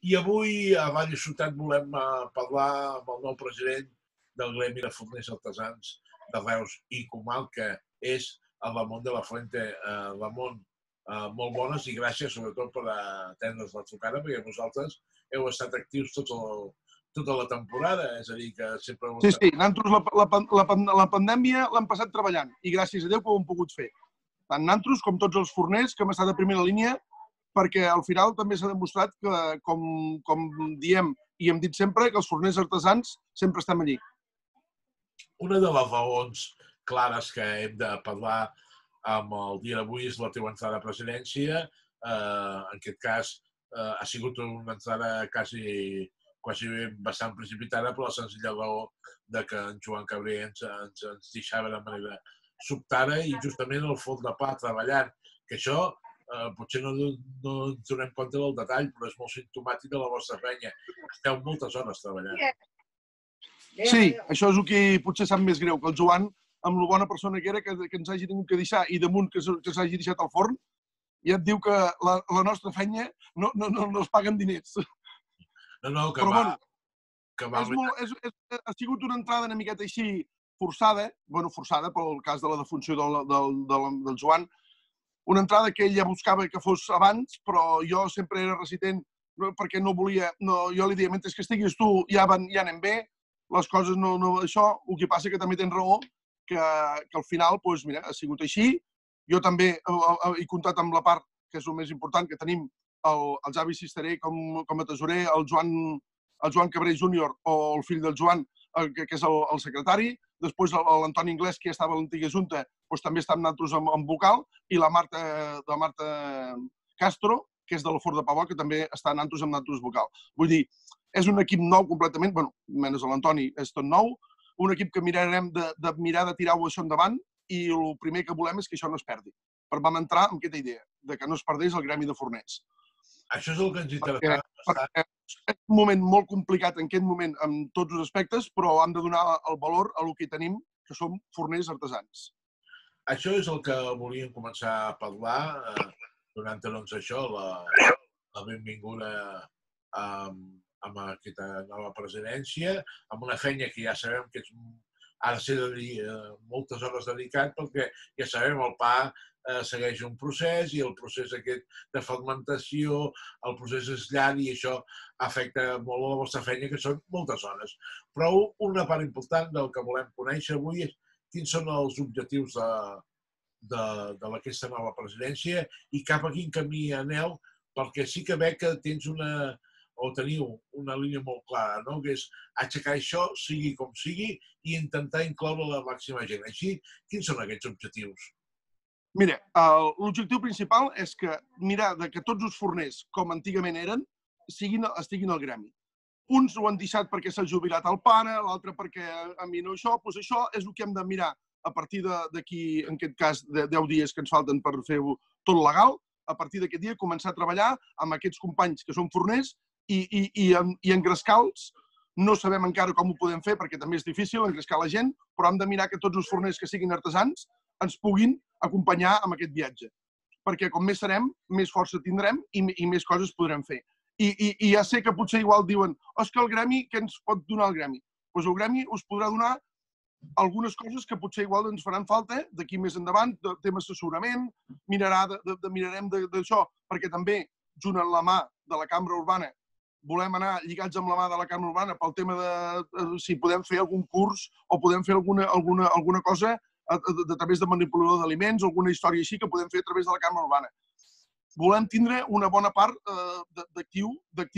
I avui a Vall i Ciutat volem parlar amb el nou president del Gremi de Forners Artesans de Reus i Comal, que és el Ramon de la Fuente. Ramon, molt bones i gràcies sobretot per atendre's la trucada, perquè vosaltres heu estat actius tota la temporada, és a dir, que sempre heu estat... Sí, nosaltres la pandèmia l'hem passat treballant i gràcies a Déu que ho hem pogut fer. Tant nosaltres com tots els forners que hem estat a primera línia, perquè al final també s'ha demostrat que, com diem i hem dit sempre, que els forners artesans sempre estem allí. Una de les raons clares que hem de parlar amb el dia d'avui és la teva entrada a presidència. En aquest cas ha sigut una entrada quasi bastant precipitada per la senzilla raó que en Joan Cabré ens deixava de manera sobtada i justament el forn de pa treballant, que això potser no ens donem compte del detall, però és molt simptomàtic de la vostra feina. Esteu moltes hores treballant. Sí, això és el que potser sap més greu, que el Joan, amb la bona persona que era, que ens hagi tingut que deixar i damunt que s'hagi deixat al forn, ja et diu que la nostra feina no es paguen diners. No, que però, va... Ha sigut una entrada una miqueta així forçada pel cas de la defunció del Joan, una entrada que ell ja buscava que fos abans, però jo sempre era resistent perquè no volia... Jo li deia, mentre que estiguis tu ja anem bé, les coses això, el que passa que també tens raó, que al final, doncs mira, ha sigut així. Jo també he comptat amb la part, que és el més important, que tenim el Xavi Cisteré com a tesorer, el Joan Cabré Júnior o el fill del Joan, que és el secretari, després l'Antoni Inglés, que ja estava a l'antiga junta, doncs també està amb nosaltres en vocal, i la Marta Castro, que és de la Forn de Pavó, que també està amb nosaltres vocal. Vull dir, és un equip nou completament, menys l'Antoni és tot nou, un equip que mirarem de mirar de tirar-ho això endavant i el primer que volem és que això no es perdi. Però vam entrar amb aquesta idea, de que no es perdés el gremi de forners. Això és el que ens interessa. Perquè és un moment molt complicat en aquest moment en tots els aspectes, però hem de donar el valor a el que tenim, que som forners artesans. Això és el que volíem començar a parlar, donant doncs això, la benvinguda amb aquesta nova presidència, amb una feina que ja sabem que ha de ser moltes hores dedicat, perquè ja sabem, el pa segueix un procés i el procés aquest de fermentació, el procés és llarg i això afecta molt la vostra feina, que són moltes hores. Però una part important del que volem conèixer avui és quins són els objectius d'aquesta nova presidència i cap a quin camí aneu, perquè sí que veig que teniu una línia molt clara, que és aixecar això, sigui com sigui, i intentar incloure la màxima gent. Així, quins són aquests objectius? Mira, l'objectiu principal és mirar que tots els forners, com antigament eren, estiguin al gremi. Uns ho han deixat perquè s'ha jubilat el pare, l'altre perquè a mi no això, doncs això és el que hem de mirar a partir d'aquí, en aquest cas, 10 dies que ens falten per fer-ho tot legal, a partir d'aquest dia començar a treballar amb aquests companys que són forners i engrescar-los. No sabem encara com ho podem fer, perquè també és difícil engrescar la gent, però hem de mirar que tots els forners que siguin artesans ens puguin acompanyar en aquest viatge. Perquè com més serem, més força tindrem i més coses podrem fer. I ja sé que potser igual diuen és que el gremi, què ens pot donar el gremi? Doncs el gremi us podrà donar algunes coses que potser igual ens faran falta d'aquí més endavant, de tema assessorament, mirarem d'això, perquè també, junt amb la mà de la Cambra Urbana, volem anar lligats amb la mà de la Cambra Urbana pel tema de si podem fer algun curs o podem fer alguna cosa a través de manipulador d'aliments o alguna història així que podem fer a través de la Cambra Urbana. Volem tindre una bona part d'actiu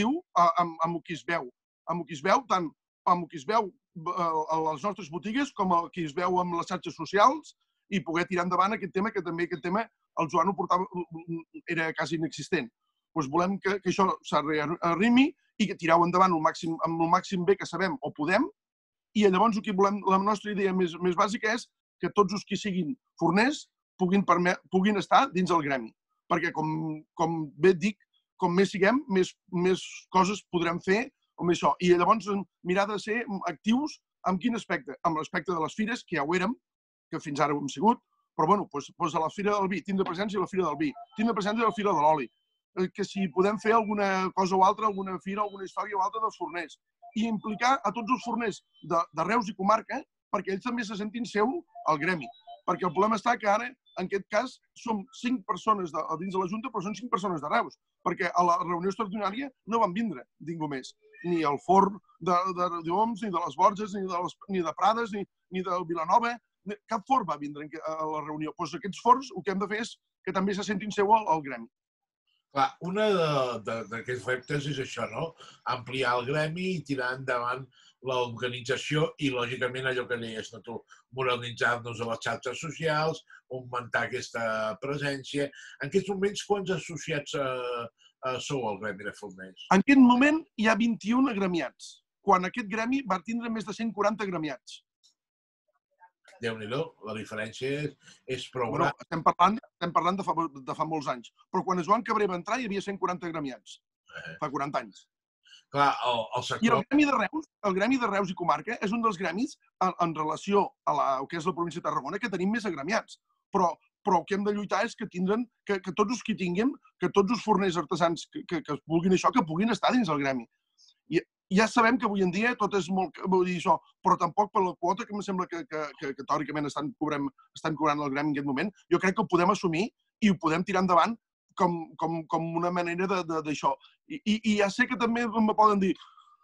amb el que es veu. Amb el que es veu, tant amb el que es veu a les nostres botigues com el que es veu amb les xarxes socials i poder tirar endavant aquest tema, que també aquest tema el Joan ho portava, era quasi inexistent. Doncs volem que això s'arrimi i que tireu endavant amb el màxim bé que sabem o podem, i llavors la nostra idea més bàsica és que tots els que siguin forners puguin estar dins el gremi. Perquè, com bé et dic, com més siguem, més coses podrem fer amb això. I llavors mirar de ser actius en quin aspecte? Amb l'aspecte de les fires, que ja ho érem, que fins ara ho hem sigut, però bueno, doncs a la Fira del Vi, tindre presència a la Fira del Vi, tindre presència a la Fira de l'Oli. que si podem fer alguna cosa o altra, alguna fira, alguna història o altra dels forners. I implicar a tots els forners de Reus i comarca perquè ells també se sentin seu al gremi. Perquè el problema està que ara, en aquest cas, som 5 persones dins de la Junta, però són 5 persones de Reus, perquè a la reunió extraordinària no van vindre ningú més. Ni el forn d'Oms, ni de les Borges, ni de Prades, ni del Vilanova. Cap forn va vindre a la reunió. Doncs aquests forns el que hem de fer és que també se sentin seu al gremi. Clar, una d'aquests reptes és això, no? Ampliar el gremi i tirar endavant l'organització i, lògicament, allò que deies, no, tu, modernitzar-nos a les xarxes socials, augmentar aquesta presència. En aquests moments, quants associats sou al gremi de forners? En aquest moment hi ha 21 agremiats, quan aquest gremi va tindre més de 140 agremiats. Déu-n'hi-do, la diferència és prou gran. Estem parlant de fa molts anys, però quan Joan Cabré va entrar hi havia 140 agremiats, fa 40 anys. Clar, el sector... I el gremi de Reus i comarca és un dels gremis en relació a el que és la província de Tarragona que tenim més agremiats. Però el que hem de lluitar és que tots els que tinguem, que tots els forners artesans que vulguin això, que puguin estar dins del gremi. I ja sabem que avui en dia tot és molt... Vull dir això, però tampoc per la quota que em sembla que teòricament estan cobrant el gremi en aquest moment, jo crec que ho podem assumir i ho podem tirar endavant com una manera d'això. I ja sé que també em poden dir...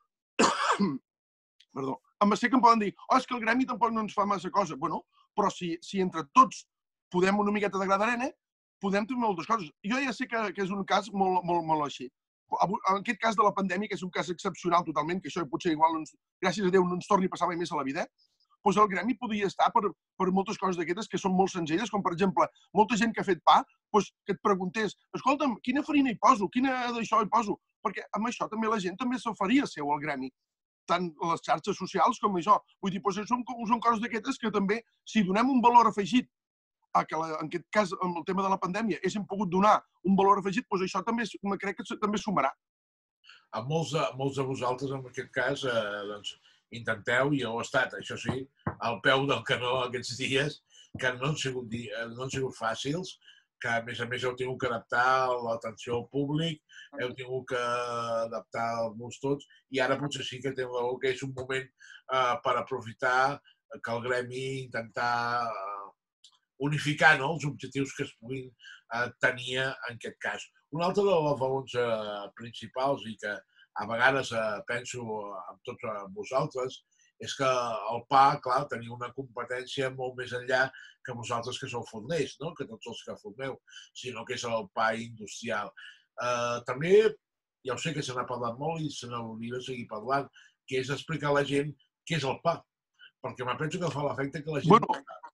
Perdó. Sé que em poden dir és que el gremi tampoc no ens fa massa cosa. Bueno, però si entre tots podem una miqueta de gra d'arena, podem fer moltes coses. Jo ja sé que és un cas molt així. En aquest cas de la pandèmia, que és un cas excepcional totalment, que això potser igual, gràcies a Déu, no ens torni a passar mai més a la vida, doncs el gremi podria estar per moltes coses d'aquestes que són molt senzilles, com per exemple, molta gent que ha fet pa, que et preguntés, escolta'm, quina farina hi poso, quina d'això hi poso? Perquè amb això també la gent també s'ho faria seu al gremi, tant les xarxes socials com això. Vull dir, són coses d'aquestes que també, si donem un valor afegit, que en aquest cas, amb el tema de la pandèmia, haguéssim pogut donar un valor afegit, doncs això també crec que també sumarà. A molts de vosaltres, en aquest cas, intenteu, i heu estat, això sí, al peu del canó aquests dies, que no han sigut fàcils, que a més heu tingut que adaptar l'atenció al públic, heu tingut que adaptar els tots, i ara potser sí que té raó que és un moment per aprofitar que el gremi intentar unificar els objectius que es puguin tenir en aquest cas. Una altra de les raons principals i que a vegades penso amb tots vosaltres és que el pa, clar, tenia una competència molt més enllà que vosaltres que sou forners, no? Que tots els que formeu, sinó que és el pa industrial. També, ja ho sé que se n'ha parlat molt i se n'hauria de seguir parlant, que és explicar a la gent què és el pa, perquè me penso que fa l'efecte que la gent...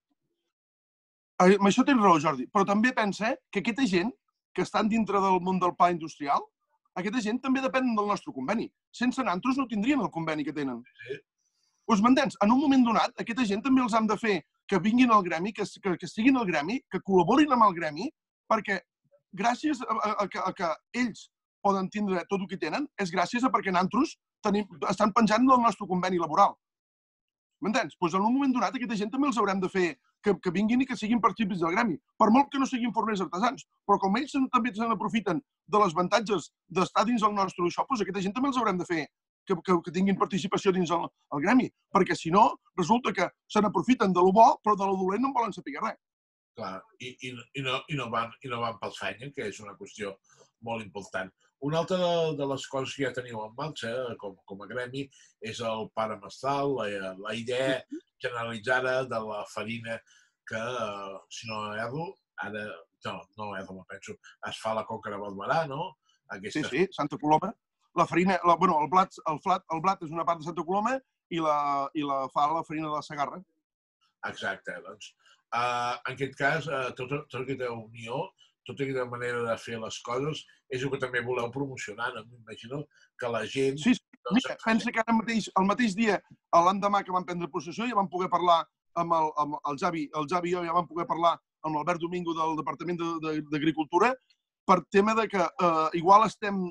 Amb això tens raó, Jordi, però també pensa que aquesta gent que estan dintre del món del pa industrial, aquesta gent també depèn del nostre conveni. Sense nosaltres no tindrien el conveni que tenen. Us m'entens? En un moment donat, aquesta gent també els hem de fer que vinguin al gremi, que estiguin al gremi, que col·laborin amb el gremi, perquè gràcies a que ells poden tindre tot el que tenen, és gràcies a perquè nosaltres estan penjant del nostre conveni laboral. M'entens? Doncs en un moment donat aquesta gent també els haurem de fer que vinguin i que siguin partícips del gremi. Per molt que no siguin forners artesans, però com ells també se n'aprofiten de les avantatges d'estar dins el nostre shop, doncs aquesta gent també els haurem de fer que tinguin participació dins el gremi, perquè si no, resulta que se n'aprofiten de lo bo, però de lo dolent no en volen saber res. Clar, i no van pel fenya, que és una qüestió molt important. Una altra de les coses que ja teniu en marxa com a gremi és el pare mestral, la idea generalitzada de la farina que, si no erro, ara, no erro, me penso, es fa a la Conca de Barberà, no? Sí, Santa Coloma. La farina, el blat és una part de Santa Coloma i la fa la farina de la Segarra. Exacte, doncs. En aquest cas, tota aquesta unió, tota aquesta manera de fer les coses, és el que també voleu promocionar, no? M'imagino que la gent... Sí, mira, pensa que ara mateix, el mateix dia, l'endemà que vam prendre possessió, ja vam poder parlar amb el Javi i jo, ja vam poder parlar amb l'Albert Domingo del Departament d'Agricultura, per tema de que igual estem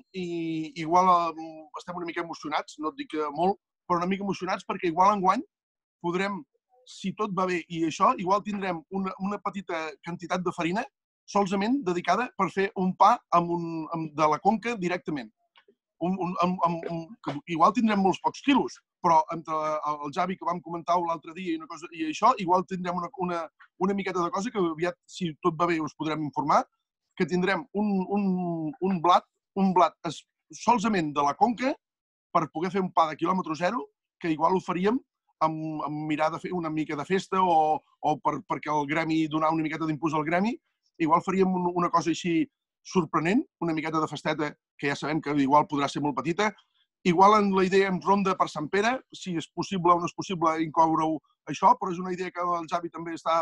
una mica emocionats, no et dic molt, però una mica emocionats perquè igual enguany podrem, si tot va bé i això, igual tindrem una petita quantitat de farina solament dedicada per fer un pa de la conca directament. Igual tindrem molts pocs quilos, però entre el Javi que vam comentar l'altre dia i això, igual tindrem una miqueta de cosa que aviat, si tot va bé, us podrem informar, que tindrem un blat solament de la conca per poder fer un pa de quilòmetre zero, que igual ho faríem amb mirar de fer una mica de festa o perquè el gremi, donar una miqueta d'impuls al gremi, igual faríem una cosa així sorprenent, una miqueta de festeta, que ja sabem que igual podrà ser molt petita. Igual en la idea ens ronda per Sant Pere, si és possible o no és possible incloure-ho això, però és una idea que el Javi també està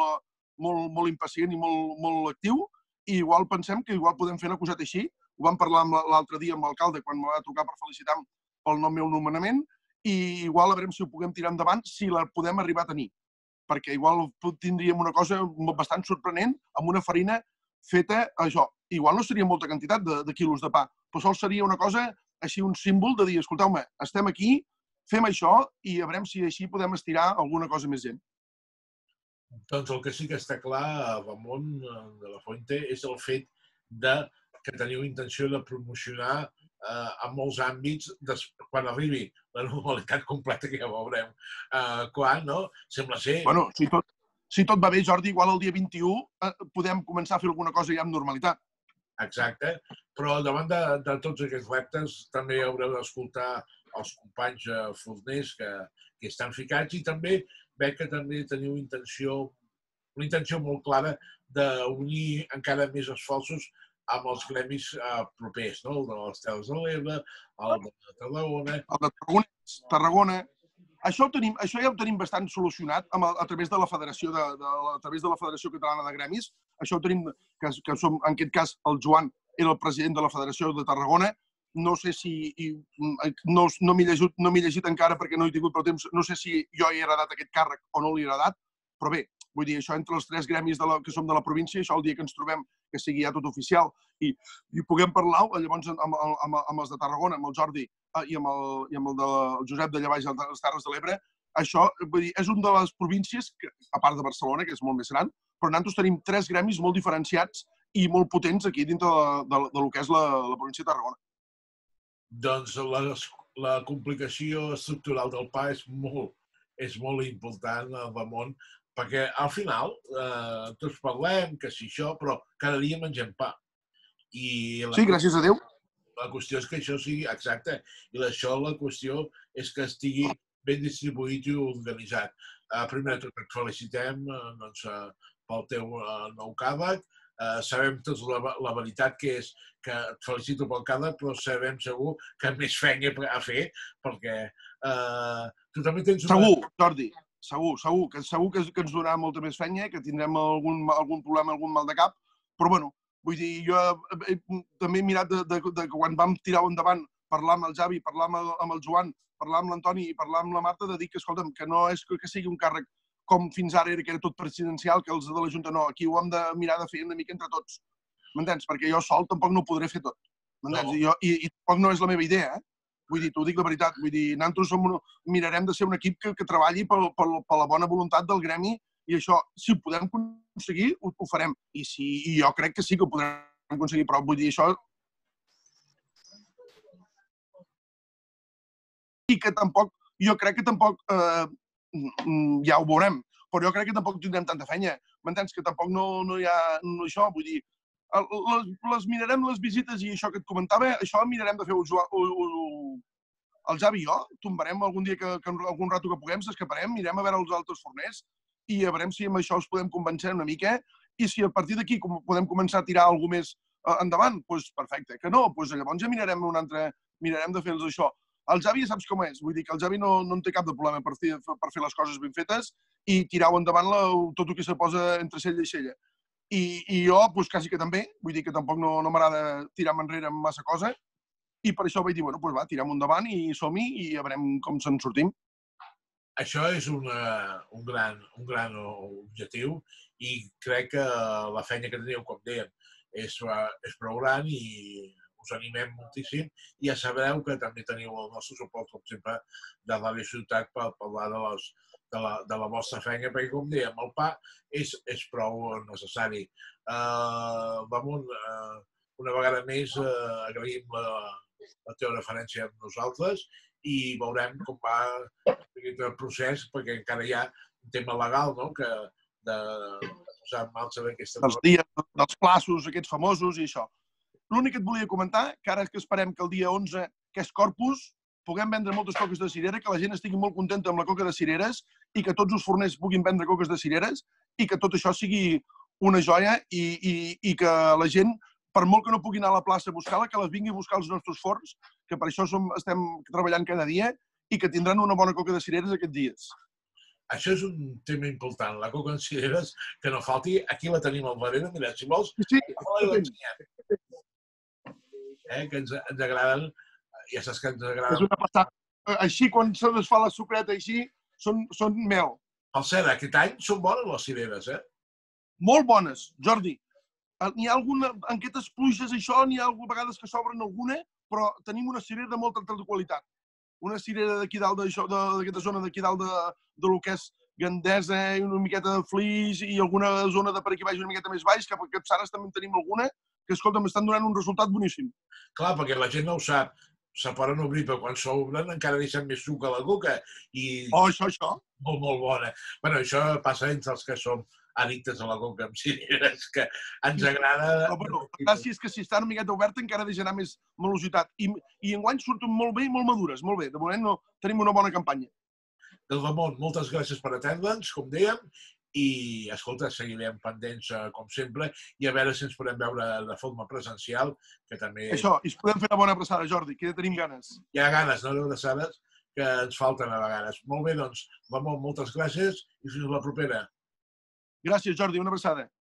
molt impacient i molt actiu, i igual pensem que igual podem fer una coseta així. Ho vam parlar l'altre dia amb l'alcalde quan em va trucar per felicitar-me pel meu nomenament, i igual a veure si ho puguem tirar endavant, si la podem arribar a tenir. Perquè igual tindríem una cosa bastant sorprenent amb una farina feta això. Igual no seria molta quantitat de quilos de pa, però sols seria una cosa així, un símbol de dir, escolteu-me, estem aquí, fem això i a veure si així podem estirar alguna cosa més gent. Doncs el que sí que està clar, Ramon de la Fuente, és el fet que teniu intenció de promocionar en molts àmbits quan arribi la normalitat completa, que ja veurem quan, no? Sembla ser... Bueno, si tot va bé, Jordi, igual el dia 21 podem començar a fer alguna cosa ja amb normalitat. Exacte, però davant de tots aquests reptes també haureu d'escoltar els companys forners que estan ficats i també veig que també teniu una intenció molt clara d'unir encara més esforços amb els gremis propers, no? El de les Terres de l'Ebre, el de Tarragona... El de Tarragona. Això ja ho tenim bastant solucionat a través de la Federació Catalana de Gremis. Això ho tenim, que som, en aquest cas, el Joan era el president de la Federació de Tarragona. No sé si... No m'he llegit encara perquè no he tingut prou temps. No sé si jo he heredat aquest càrrec o no l'he heredat, però bé, vull dir, això entre els 3 gremis que som de la província, això el dia que ens trobem, que sigui ja tot oficial, i puguem parlar, llavors amb els de Tarragona, amb el Jordi i amb el Josep de Llevalls de les Terres de l'Ebre, això, vull dir, és una de les províncies, a part de Barcelona, que és molt més gran, però nosaltres tenim 3 gremis molt diferenciats i molt potents aquí dintre del que és la província de Tarragona. Doncs la complicació estructural del pa és molt important, Ramon, perquè al final tots parlem que si això, però cada dia mengem pa. Sí, gràcies a Déu. La qüestió és que això sigui exacte, i la qüestió és que estigui ben distribuït i organitzat. Primer de tot et felicitem pel teu nou càrrec. Sabem tots la veritat que és que et felicito pel càrrec, però sabem segur que més feina a fer, perquè tu també tens una... Segur, Jordi, segur que ens donarà molta més feina, que tindrem algun problema, algun mal de cap, però bueno, vull dir, jo també he mirat de quan vam tirar endavant, parlar amb el Javi, parlar amb el Joan, parlar amb l'Antoni i parlar amb la Marta, de dir que, escolta'm, que no és que sigui un càrrec com fins ara era, que era tot presidencial, que els de la Junta no. Aquí ho hem de mirar de fer una mica entre tots. M'entens? Perquè jo sol tampoc no ho podré fer tot. M'entens? I tampoc no és la meva idea, eh? Vull dir, t'ho dic la veritat. Vull dir, nosaltres mirarem de ser un equip que treballi per la bona voluntat del gremi i això, si ho podem aconseguir, ho farem. I jo crec que sí que ho podrem aconseguir, però vull dir, això... I que tampoc, jo crec que tampoc, ja ho veurem, però jo crec que tampoc tindrem tanta feina. M'entens? Que tampoc no hi ha això, vull dir, mirarem les visites i això que et comentava, això mirarem de fer el Javi i jo, tombarem algun dia algun rato que puguem, s'escaparem, anirem a veure els altres forners i a veure si amb això els podem convencer una mica i si a partir d'aquí podem començar a tirar alguna més endavant, doncs perfecte. Que no, doncs llavors ja mirarem de fer-los això. El Javi ja saps com és, vull dir que el Javi no en té cap de problema per fer les coses ben fetes i tirar-ho endavant tot el que se posa entre cella i cella. I jo, doncs quasi que també, vull dir que tampoc no m'agrada tirar-me enrere amb massa cosa i per això vaig dir, bueno, doncs va, tirem endavant i som-hi i a veure com se'n sortim. Això és un gran objectiu i crec que la feina que teniu, com dèiem, és prou gran i us animem moltíssim i ja sabreu que també teniu el nostre suport, com sempre, de Ràdio Ciutat per parlar de la vostra feina, perquè, com dèiem, el pa és prou necessari. Ramon, una vegada més, agraïm la teva referència amb nosaltres i veurem com va aquest procés, perquè encara hi ha un tema legal, no?, que de posar en marxa aquesta... Els dies, dels plaços, aquests famosos i això. L'únic que et volia comentar, que ara que esperem que el dia 11, que és Corpus, puguem vendre moltes coques de cirera, que la gent estigui molt contenta amb la coca de cireres i que tots els forners puguin vendre coques de cireres i que tot això sigui una joia i que la gent, per molt que no pugui anar a la plaça a buscar-la, que les vingui a buscar als nostres forns, que per això estem treballant cada dia i que tindran una bona coca de cireres aquests dies. Això és un tema important, la coca en cireres, que no falti. Aquí la tenim al darrere, mira, si vols, sí, que ens agraden, ja saps que ens agraden. És una passada. Així, quan se les fa la sucreta així, són mel. Per cert, aquest any són bones les cireres, eh? Molt bones, Jordi. N'hi ha alguna, en aquestes pluges això, n'hi ha vegades que s'obren alguna, però tenim una cirera de molta alta qualitat. Una cirera d'aquí dalt, d'aquesta zona d'aquí dalt de lo que és Gandesa, i una miqueta de Flix i alguna zona de per aquí baix una miqueta més baix, cap a Capçanes també en tenim alguna, que, escolta, m'estan donant un resultat boníssim. Clar, perquè la gent no ho sap. Se poden obrir, però quan s'obren encara deixen més suc a la coca. Això. Molt, molt bona. Bueno, això passa entre els que som addictes a la coca amb cireres, que ens agrada... Però, gràcies que si està una miqueta oberta encara deixarà més velocitat. I enguany surten molt bé i molt madures, molt bé. De moment tenim una bona campanya. Del Ramon, moltes gràcies per atendre'ns, com dèiem, i, escolta, seguirem pendents, com sempre, i a veure si ens podem veure de forma presencial, que també... Això, i ens podem fer una bona abraçada, Jordi, que ja tenim ganes. Hi ha ganes, no?, d'abraçades, que ens falten a vegades. Molt bé, doncs, Ramon, moltes gràcies i fins la propera. Gràcies, Jordi, una abraçada.